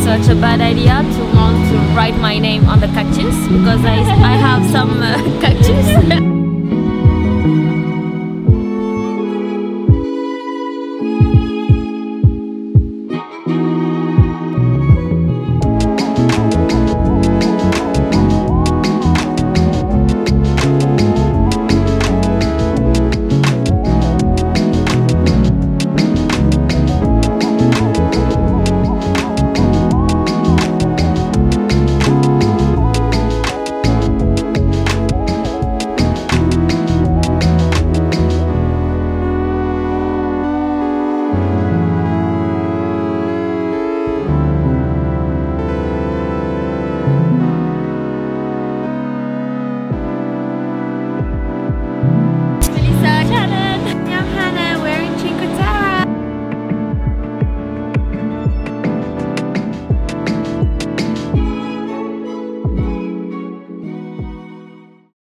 such a bad idea to want to write my name on the cactus, because I have some cactus.